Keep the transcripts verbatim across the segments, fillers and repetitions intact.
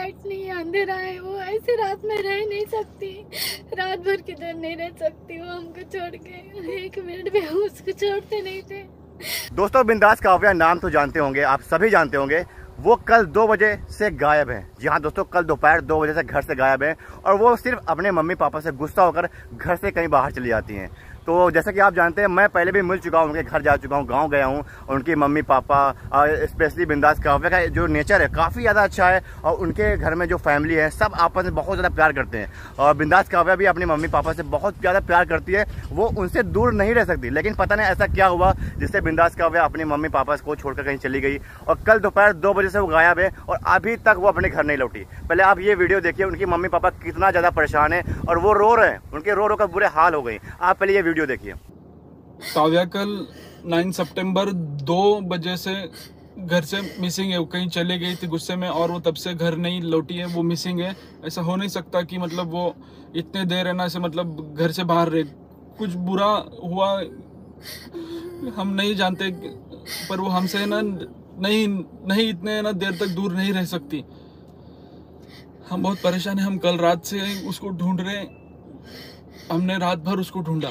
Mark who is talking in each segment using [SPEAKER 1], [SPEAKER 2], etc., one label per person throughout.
[SPEAKER 1] Light नहीं है, अंधेरा है, वो ऐसे रात में रह नहीं सकती, रात भर किधर नहीं रह सकती वो हमको छोड़ के, एक मिनट भी उसको छोड़ते नहीं थे।
[SPEAKER 2] दोस्तों बिंदास काव्या नाम तो जानते होंगे, आप सभी जानते होंगे। वो कल दो बजे से गायब है। जी हाँ दोस्तों, कल दोपहर दो बजे से घर से गायब है और वो सिर्फ अपने मम्मी पापा से गुस्सा होकर घर से कहीं बाहर चली जाती हैं। तो जैसा कि आप जानते हैं, मैं पहले भी मिल चुका हूँ, उनके घर जा चुका हूँ, गांव गया हूँ और उनकी मम्मी पापा, स्पेशली बिंदास काव्या का जो नेचर है काफ़ी ज़्यादा अच्छा है और उनके घर में जो फैमिली है सब आपस में बहुत ज़्यादा प्यार करते हैं और बिंदास काव्या भी अपनी मम्मी पापा से बहुत ज़्यादा प्यार करती है। वो उनसे दूर नहीं रह सकती, लेकिन पता नहीं ऐसा क्या हुआ जिससे बिंदास काव्या अपनी मम्मी पापा को छोड़कर कहीं चली गई और कल दोपहर दो बजे से वो गायब है और अभी तक वो अपने घर नहीं लौटी। पहले आप ये वीडियो देखिए, उनकी मम्मी पापा कितना ज़्यादा परेशान है और वो रो रहे हैं, उनके रो रो कर बुरे हाल हो गई। आप पहले ये वीडियो देखिए।
[SPEAKER 3] काव्या कल नौ सितंबर दो बजे से घर से मिसिंग है। वो कहीं चले गई थी गुस्से में और वो तब से घर नहीं लौटी है, वो मिसिंग है। ऐसा हो नहीं सकता कि मतलब वो इतने देर है ना से मतलब घर से बाहर रहे। कुछ बुरा हुआ हम नहीं जानते, पर वो हमसे ना नहीं नहीं इतने ना देर तक दूर नहीं रह सकती। हम बहुत परेशान हैं। हम कल रात से उसको ढूंढ रहे हैं, हमने रात भर उसको ढूंढा,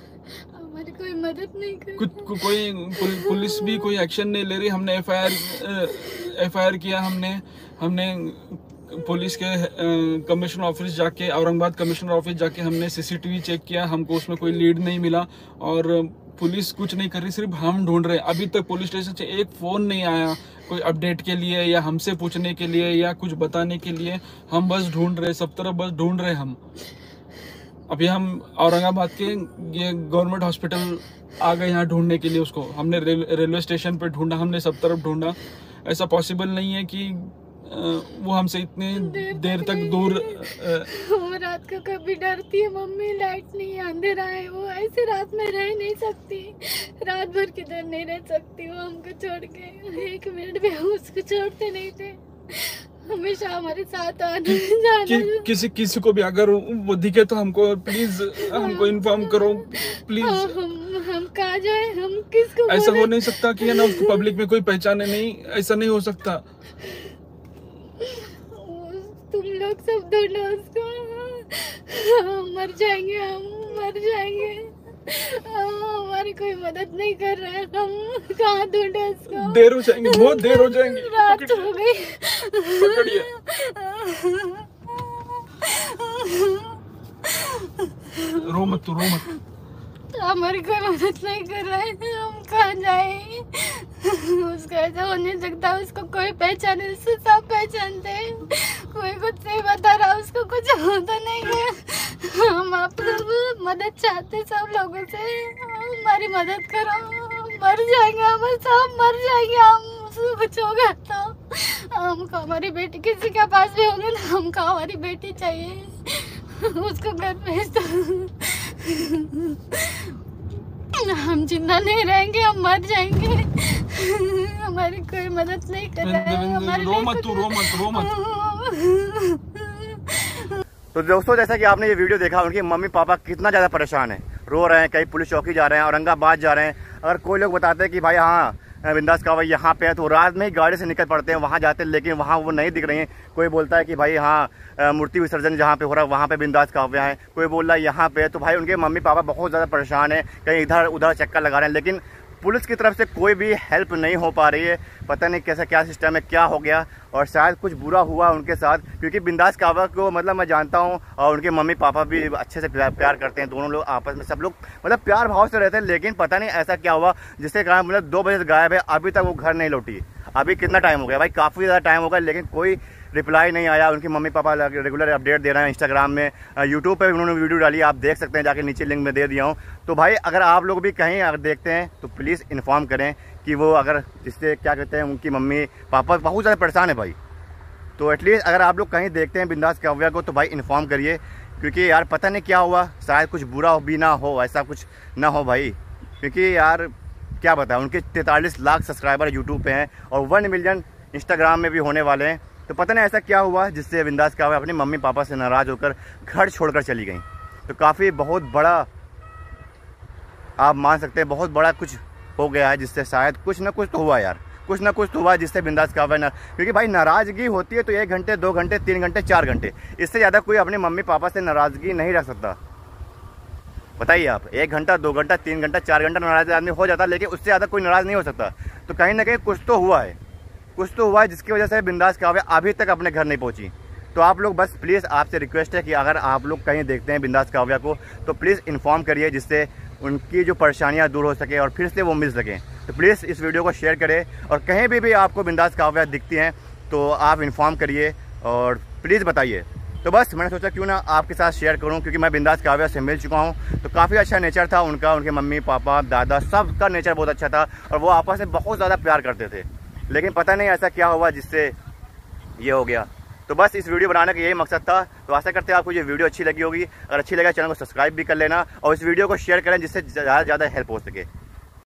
[SPEAKER 1] कोई मदद नहीं कर,
[SPEAKER 3] कुछ को, कोई पुल, पुलिस भी कोई एक्शन नहीं ले रही। हमने F I R F I R किया, हमने हमने पुलिस के कमिश्नर ऑफिस जाके, औरंगाबाद कमिश्नर ऑफिस जाके हमने सीसीटीवी चेक किया, हमको उसमें कोई लीड नहीं मिला और पुलिस कुछ नहीं कर रही, सिर्फ हम ढूंढ रहे हैं। अभी तक पुलिस स्टेशन से एक फ़ोन नहीं आया कोई अपडेट के लिए या हमसे पूछने के लिए या कुछ बताने के लिए। हम बस ढूंढ रहे, सब तरफ बस ढूंढ रहे हम। अभी हम औरंगाबाद के ये गवर्नमेंट हॉस्पिटल आ गए यहाँ ढूंढने के लिए उसको। हमने रेल, रेलवे स्टेशन पे ढूंढा, हमने सब तरफ ढूंढा। ऐसा पॉसिबल नहीं है कि वो हमसे इतने देर, देर तक, तक दूर।
[SPEAKER 1] वो रात को कभी डरती है, मम्मी लाइट नहीं है, अंधेरा है, वो ऐसे रात में रह नहीं सकती, रात भर किधर नहीं रह सकती वो हमको छोड़ के, एक मिनट भी उसको छोड़ते नहीं थे, हमेशा हमारे साथ आना जाना।
[SPEAKER 3] कि, किसी किसी को भी अगर वो दिखे तो हमको प्लीज हमको इन्फॉर्म करो प्लीज।
[SPEAKER 1] हम हम कहाँ जाए, हम किसको?
[SPEAKER 3] ऐसा हो नहीं सकता कि है ना उसको पब्लिक में कोई पहचाने नहीं, ऐसा नहीं हो सकता।
[SPEAKER 1] तुम लोग सब ढूंढो उसको, हम मर जाएंगे, हम मर जाएंगे, हमारी कोई मदद नहीं कर रहा है, हम कहाँ ढूंढे उसको?
[SPEAKER 3] देर हो जाएंगे, बहुत देर हो जाएंगे,
[SPEAKER 1] रात हो गई।
[SPEAKER 3] रो मत तू, रो मत।
[SPEAKER 1] हमारी कोई मदद नहीं कर रहा है, हम कहाँ जाए? उसको ऐसा हो नहीं सकता, उसको कोई पहचाने, उससे सब पहचानते हैं, कोई कुछ नहीं बता रहा, उसको कुछ होता नहीं है। हम आप लोग मदद चाहते सब लोगों से, हमारी मदद करो, मर जाएंगे, हम सब मर जाएंगे, हम कुछ होगा तो हमको हमारी बेटी किसी के पास भी होगी ना, हमको हमारी बेटी चाहिए, उसको घर भेज दो। हम जिंदा नहीं रहेंगे, हम मर जाएंगे, हमारी कोई मदद नहीं कर रहा है।
[SPEAKER 3] रो मत तू, रो मत, रो मत।
[SPEAKER 2] तो दोस्तों जैसा कि आपने ये वीडियो देखा, उनके मम्मी पापा कितना ज़्यादा परेशान है, रो रहे हैं, कहीं पुलिस चौकी जा रहे हैं, औरंगाबाद जा रहे हैं। अगर कोई लोग बताते हैं कि भाई हाँ बिंदास काव्या यहाँ पे है, तो रात में ही गाड़ी से निकल पड़ते हैं, वहाँ जाते हैं, लेकिन वहाँ वो नहीं दिख रही हैं। कोई बोलता है कि भाई हाँ मूर्ति विसर्जन जहाँ पे हो रहा है वहाँ पे बिंदास काव्या है, कोई बोल रहा है यहाँ पे है। तो भाई उनके मम्मी पापा बहुत ज़्यादा परेशान है, कहीं इधर उधर चक्कर लगा रहे हैं, लेकिन पुलिस की तरफ से कोई भी हेल्प नहीं हो पा रही है। पता नहीं कैसा क्या सिस्टम है, क्या हो गया, और शायद कुछ बुरा हुआ उनके साथ, क्योंकि बिंदास काव्या को मतलब मैं जानता हूँ और उनके मम्मी पापा भी अच्छे से प्यार, प्यार करते हैं, दोनों लोग आपस में सब लोग मतलब प्यार भाव से रहते हैं। लेकिन पता नहीं ऐसा क्या हुआ जिसके कारण मतलब दो बजे से गायब है, अभी तक वो घर नहीं लौटी। अभी कितना टाइम हो गया भाई, काफ़ी ज़्यादा टाइम हो गया, लेकिन कोई रिप्लाई नहीं आया। उनके मम्मी पापा रेगुलर अपडेट दे रहे हैं इंस्टाग्राम में, यूट्यूब पे भी उन्होंने वीडियो डाली, आप देख सकते हैं, जाके नीचे लिंक में दे दिया हूँ। तो भाई अगर आप लोग भी कहीं अगर देखते हैं तो प्लीज़ इन्फॉर्म करें कि वो अगर जिससे क्या कहते हैं उनकी मम्मी पापा बहुत ज़्यादा परेशान है भाई। तो एटलीस्ट अगर आप लोग कहीं देखते हैं बिंदास काव्या को तो भाई इन्फॉर्म करिए, क्योंकि यार पता नहीं क्या हुआ, शायद कुछ बुरा भी ना हो, ऐसा कुछ ना हो भाई। क्योंकि यार क्या बताएं, उनके तैंतालीस लाख सब्सक्राइबर यूट्यूब पे हैं और वन मिलियन इंस्टाग्राम में भी होने वाले हैं। तो पता नहीं ऐसा क्या हुआ जिससे बिंदास काव्या अपने मम्मी पापा से नाराज़ होकर घर छोड़कर चली गई। तो काफ़ी बहुत बड़ा आप मान सकते हैं, बहुत बड़ा कुछ हो गया है, जिससे शायद कुछ ना कुछ तो हुआ यार। कुछ ना कुछ तो हुआ जिससे बिंदास काव्या ना, क्योंकि भाई नाराज़गी होती है तो एक घंटे, दो घंटे, तीन घंटे, चार घंटे, इससे ज़्यादा कोई अपने मम्मी पापा से नाराज़गी नहीं रख सकता। बताइए आप, एक घंटा, दो घंटा, तीन घंटा, चार घंटा नाराज़ आदमी हो जाता, लेकिन उससे ज़्यादा कोई नाराज़ नहीं हो सकता। तो कहीं ना कहीं कुछ तो हुआ है, कुछ तो हुआ है जिसकी वजह से बिंदास काव्या अभी तक अपने घर नहीं पहुंची। तो आप लोग बस प्लीज़ आपसे रिक्वेस्ट है कि अगर आप लोग कहीं देखते हैं बिंदास काव्या को तो प्लीज़ इन्फॉर्म करिए, जिससे उनकी जो परेशानियां दूर हो सके और फिर से वो मिल सकें। तो प्लीज़ इस वीडियो को शेयर करें, और कहीं भी भी आपको बिंदास काव्या दिखती हैं तो आप इन्फॉर्म करिए और प्लीज़ बताइए। तो बस मैंने सोचा क्यों ना आपके साथ शेयर करूं, क्योंकि मैं बिंदास काव्या से मिल चुका हूं, तो काफ़ी अच्छा नेचर था उनका, उनके मम्मी पापा दादा सबका नेचर बहुत अच्छा था और वो आपस में बहुत ज़्यादा प्यार करते थे। लेकिन पता नहीं ऐसा क्या हुआ जिससे ये हो गया। तो बस इस वीडियो बनाने का यही मकसद था। तो आशा करते हैं आपको ये वीडियो अच्छी लगी होगी। अगर अच्छी लगे चैनल को सब्सक्राइब भी कर लेना और इस वीडियो को शेयर करें जिससे ज़्यादा से ज़्यादा हेल्प हो सके।